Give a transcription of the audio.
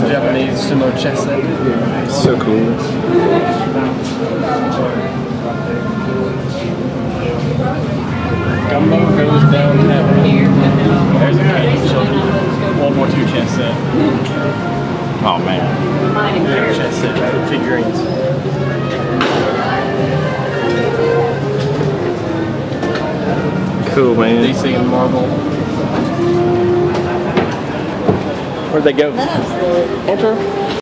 Japanese sumo chess set. So cool. Gumbo goes downtown. There's a Chinese children World War II chess set. Oh man. Chess set with figurines. Cool, man. DC and Marvel. Where'd they go? Enter.